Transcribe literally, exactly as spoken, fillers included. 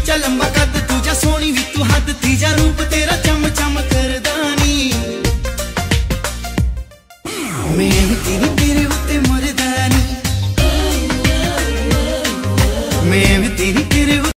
ऊंचा लंबा कद तुझा सोनी भी तू हद तीजा रूप तेरा चम चम करदा नी मैं तेरी तेरे